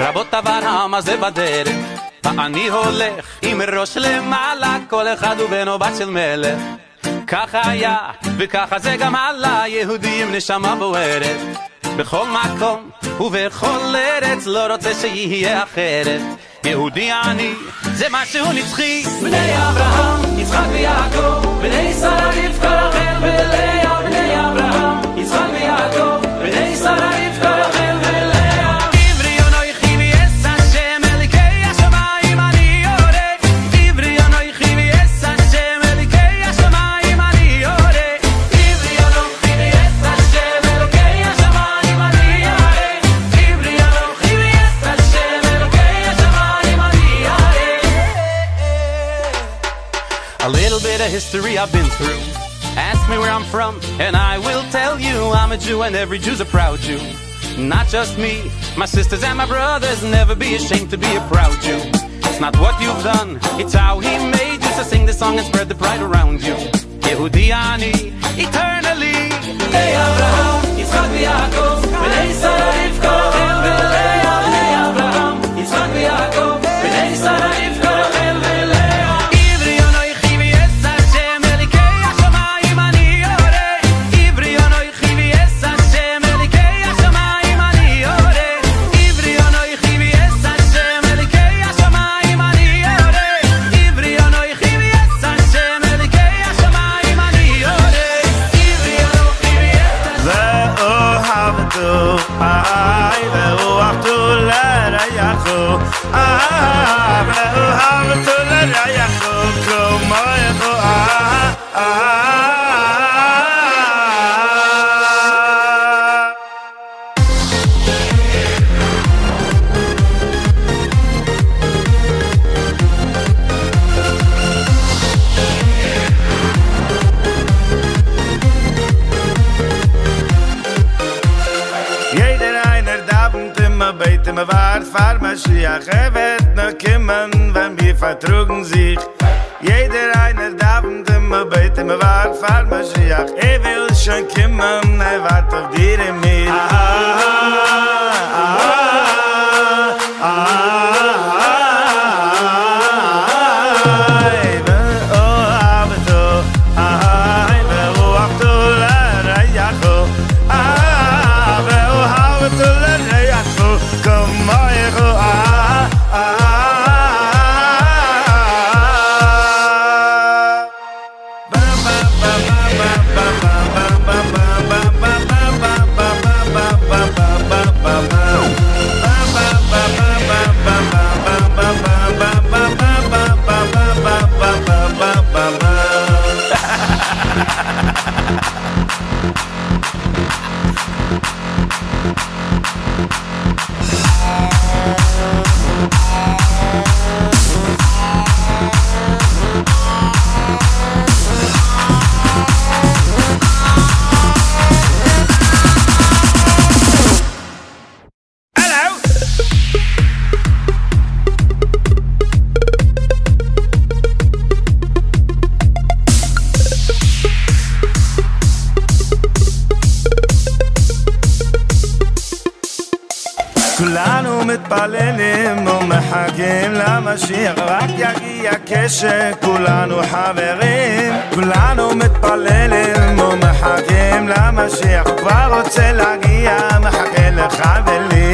רבות עבר העם הזה בדרך, ואני הולך עם ראש למעלה, כל אחד הוא בן או בת של מלך. ככה היה וככה זה גם עלה, יהודי עם נשמה בוערת, בכל מקום ובכל ארץ, לא רוצה שיהיה אחרת. יהודי אני זה משהו נצחי, בני אברהם, יצחק ויעקב, בני שרה רבקה רחל ולאה, בני אברהם, יצחק ויעקב, בני שרה רבקה רחל ולאה. עברי אנוכי ויעש השם אלוקי השמיים אני יורד, עברי אנוכי ויעש השם אלוקי השמיים אני יורד, עברי אנוכי ויעש השם אלוקי השמיים אני יורד, עברי אנוכי ויעש השם אלוקי השמיים אני יורד. A little bit of history I've been through. Ask me where I'm from and I will tell you I'm a Jew and every Jew's a proud Jew. Not just me, my sisters and my brothers, never be ashamed to be a proud Jew. It's not what you've done, it's how he made you, so sing the song and spread the pride around you. Yehudi ani, eternally. Bnei Avraham, Yitzchak v'Yaakov, Bnei Sarah Rivka Rachel v'Leah, Bnei Avraham, Yitzchak v'Yaakov, Bnei Sarah Rivka Rachel v'Leah. Yeshivat na kimmen, wenn wir vertrugen sich. Jeder einer davend immer beit immer war Mashiach. Will schon kimmen, wart auf dir in mir. כולנו מתפללים ומחכים למשיח, רק יגיע כשכולנו חברים. כולנו מתפללים ומחכים למשיח, כבר רוצה להגיע, מחכה לך ולי.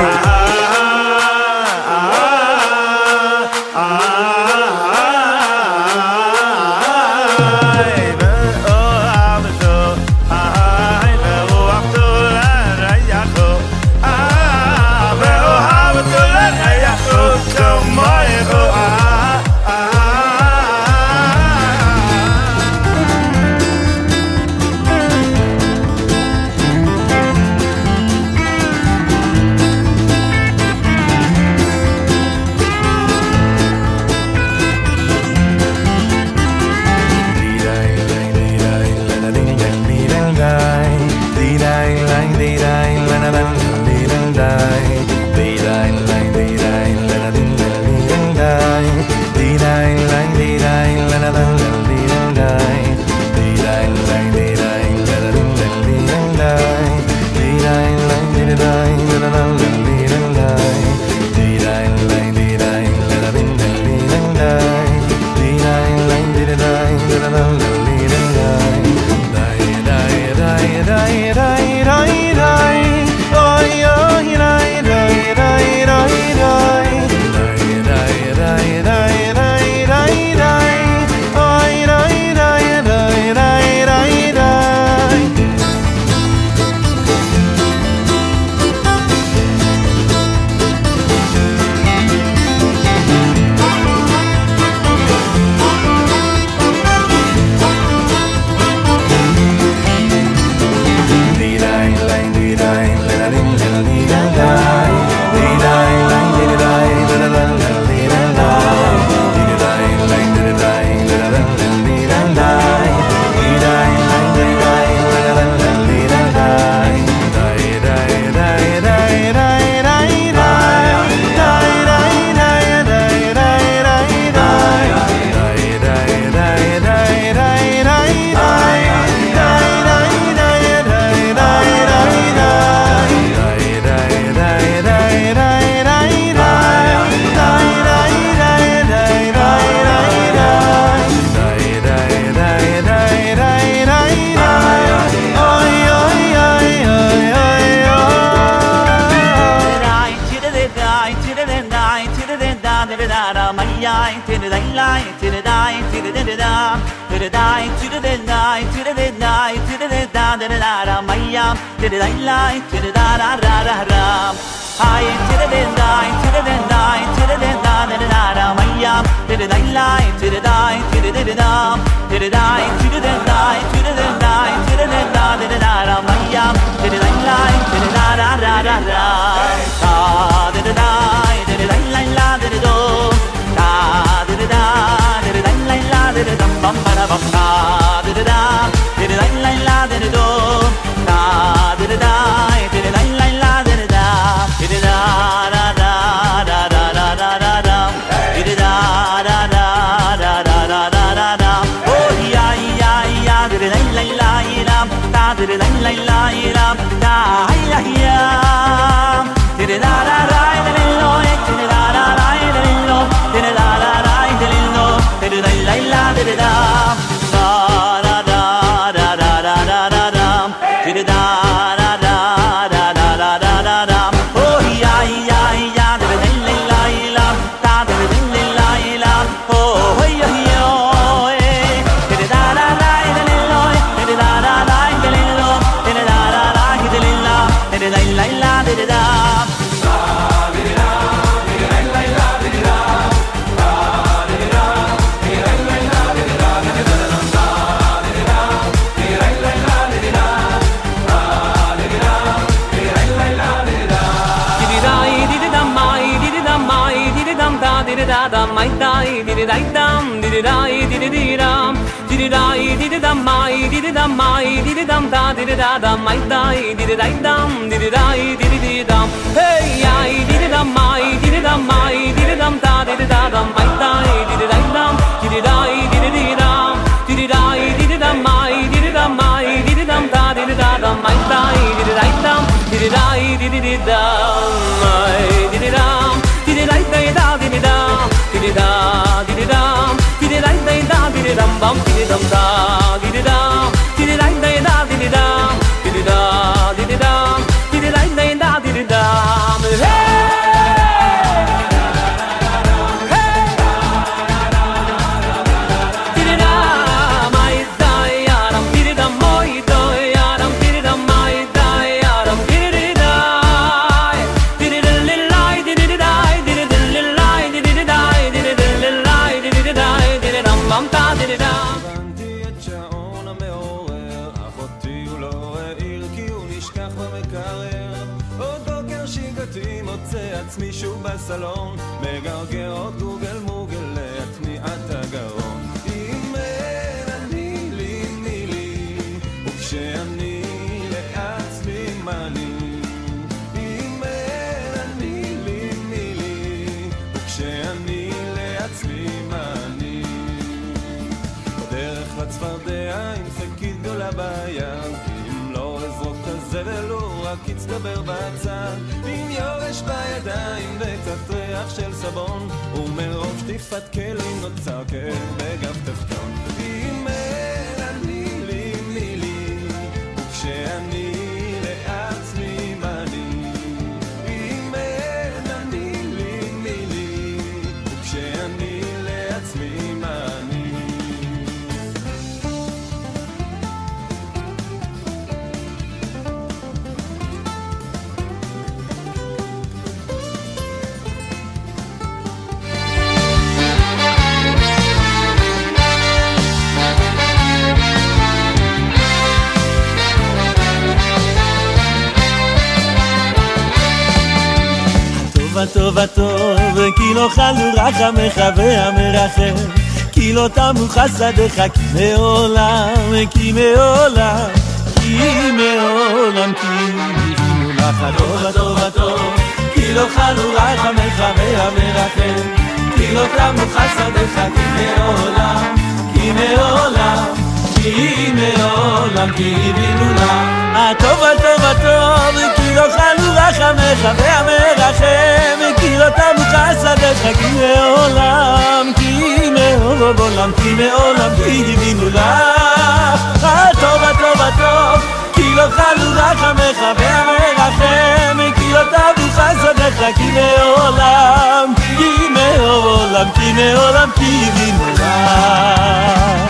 die, to the die, to the die, to the da, to the die, to the die, to the die, to the da da da Mayam, to the die, to the da da da da. I to the die, to the die, to the da da da Mayam, to the die, to the die, to the da, to the die, to the die, to the die, to the da da da Mayam, to the die, to the da da da da. Da da da da da la la da da do. Da da da da da la la da da dum bum ba da bum. Da da da da da la la da da do. Da da da da da la la da da da. Da da da da da da da da da. Da da da da da da da da da. Oh ya ya ya da la la la la. Da da la la la la. Da ya ya. Da da da da da lo. Da da da da da lo. Da da da da da lo. Da da la la da da da. Da da da da da da da da da. Da da da da da da da da da da. Oh ya ya ya da la la la la. Da da la la la la. Oh ya ya. Da da da da da lo. Da da da da da lo. Da da da da da lo. Da da la la la da da da. Da da mai dai di dai dam di dai di dam di dai di dam mai di dam da di da mai dai di dai dam di dai di dam hey ai di dam mai di dam da di da mai dai di dai dam di dai di dam di dai di dam mai di dam da di da mai dai di dai dam di dai di dam mai di dam di dai da di da di da di da di da di da di dam bam di dam da di da di da di da di da di da di da di da di da עצמי שוב בסלון, מגרגר עוד גוגל מוגל להטמיעת הגרון. אם אין אני לי מי לי, וכשאני לעצמי מה לי. אם אין אני לי מי לי, וכשאני לעצמי מה לי. בדרך לצפרדע עם שקית גדולה ביד, אם לא אזרוק את הזבל הוא רק יצטבר בצד. עם יורש בידיים וקצת ריח של סבון, ומרוב שטיפת כלים נוצר כאב בגב תחתון. אם אין אני לי מי לי, וכשאני לעצמי מה לי. אם אין אני לי מי לי, וכשאני לעצמי מה לי. טוב הטוב, כי לא חלו רחמך והמרחם, כי לא תמו חסדיך, כי מעולם, כי מעולם, כי מעולם, כי נבינו לך. הטוב הטוב, כי לא חלו רחמך והמרחם, כי לא תמו חסדיך, כי מעולם, כי מעולם, כי מעולם, כי נבינו לך. הטוב כי לא חלו רחמך והמרחם, כי לא תמו חסדיך, כי מעולם, כי מעולם, כי מעולם, כי הבינו לך. הטוב כי לא חלו רחמך והמרחם, כי לא תמו חסדיך, כי מעולם, כי מעולם, מעולם כי מעולם כי מעולם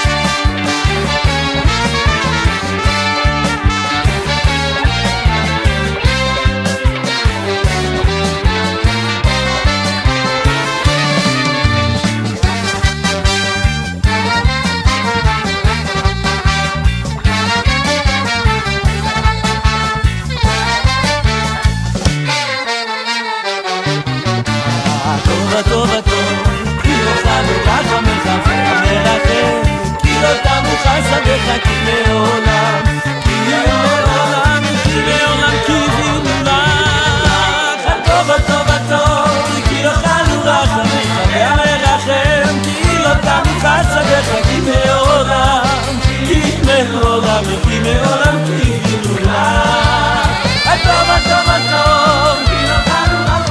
טוב, כי לא חלו רק המרחב המרחב, כי לא תמו חסדיך כי מעולם, כי מעולם, כי מעולם כי בלולך. הטוב, כי לא חלו רק המרחב המרחב, כי לא תמו חסדיך כי מעולם, כי מעולם, כי מעולם כי בלולך. הטוב, כי לא חלו רק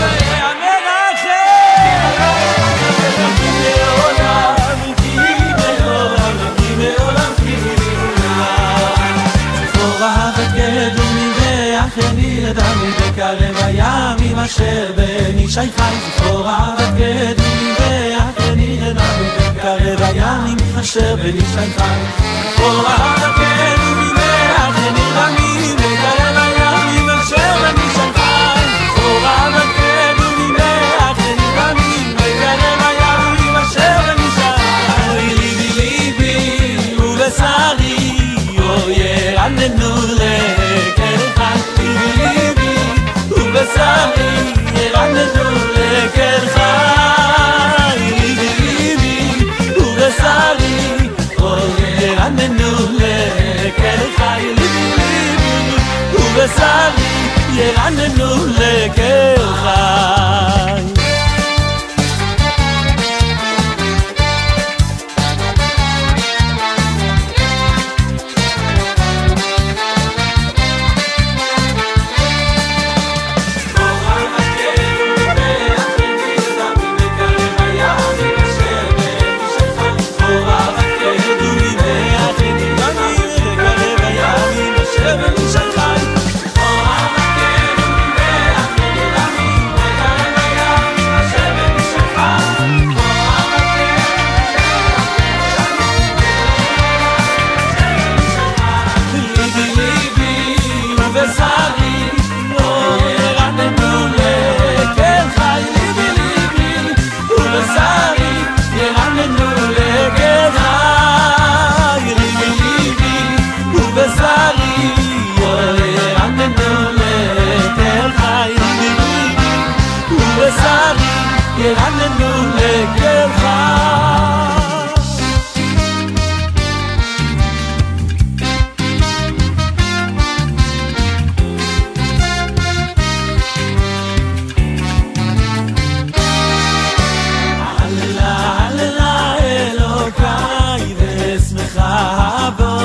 דמי בקרב הימים אשר בני שי חי זכור אהבת קדמי ואחרי דמי בקרב הימים אשר בני שי חי זכור אהבת קדמי ואחרי דמי בקרב הימים אשר בני שי חי זכור אהבת קדמי ואחרי דמי בקרב הימים אשר בני שי חי ליבי ליבי ובשרי ירננו לקרחן ליבי ובשרי ירננו לקרחן ליבי ובשרי ירננו לקרחן ליבי ובשרי ירננו לקרחן ירננו לקרחן הללה אלוקיי ואשמחה בו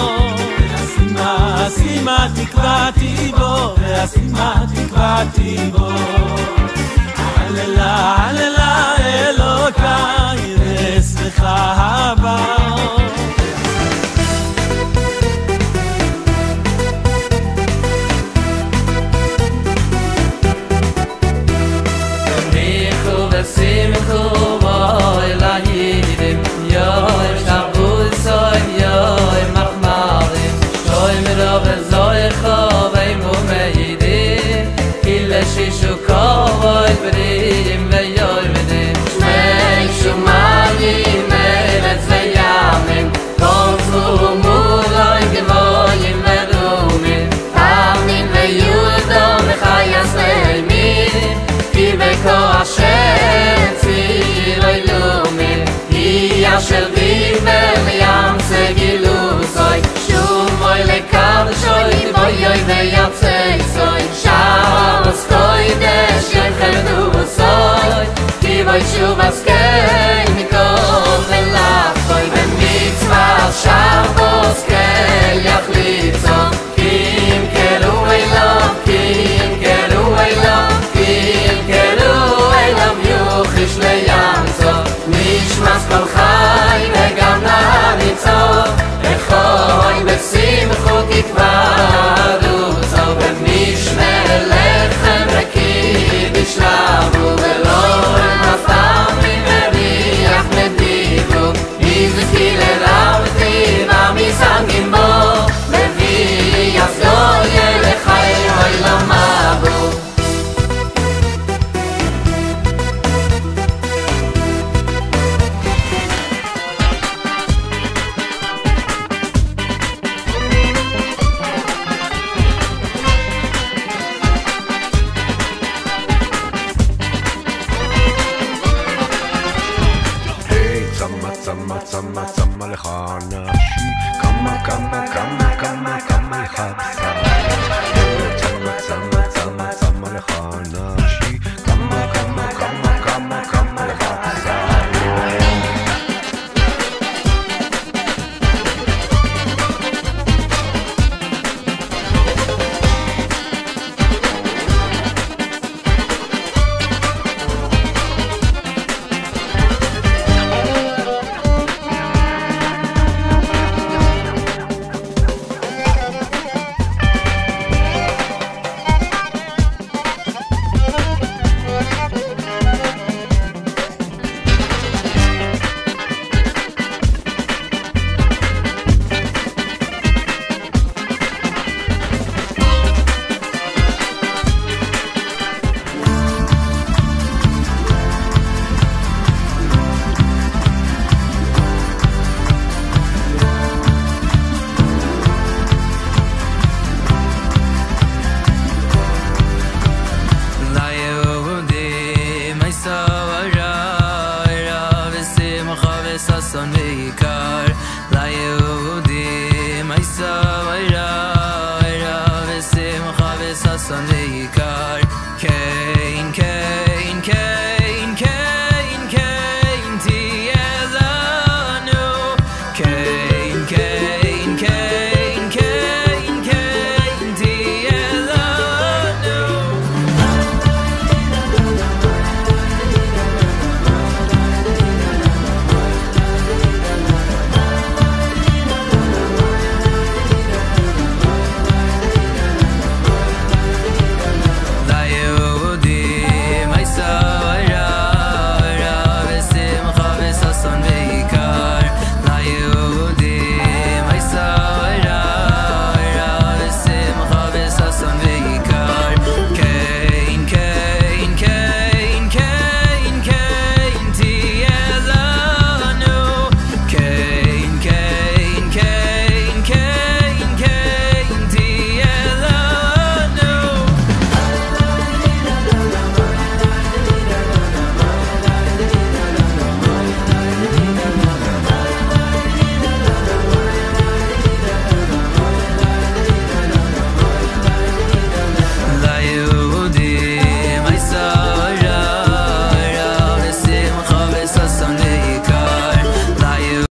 ואשימה תקוותי בו ואשימה תקוותי בו הללה אלוקיי ואשמחה בו תניחו ושמחו בו אל הידים יום שבול סוים יום מחמרים שוי מרוב זויכו ואימו מיידים כי לשישו כובוי בריאים ויורדים שמי שומעים ארץ וימים קורצו מולוי גבוהים ודומים תמים ויודו מחייס לימים כי בכוח שם צירוי לומים היא אשר דיבר לים סגילו סוי שומוי לקרשוי בויוי ויצא סוי שערוס קוידש יחרדו סוי כי בוי שוב אסקי מכל ולחוי במצווה שערוס קל יחליצו כי אם קרו אליו כי אם קרו אליו כי אם קרו אליו יוחיש לימצו נשמס כל חי וגם נריצו אחוי בשמחו תקוורו צו במשמר לחם רקיד ישלבו ולא נפתם צמה צמה לך נשי כמה כמה כמה כמה כמה לך בשר צמה צמה צמה צמה לך נשי כמה כמה כמה כמה כמה לך בשר Kein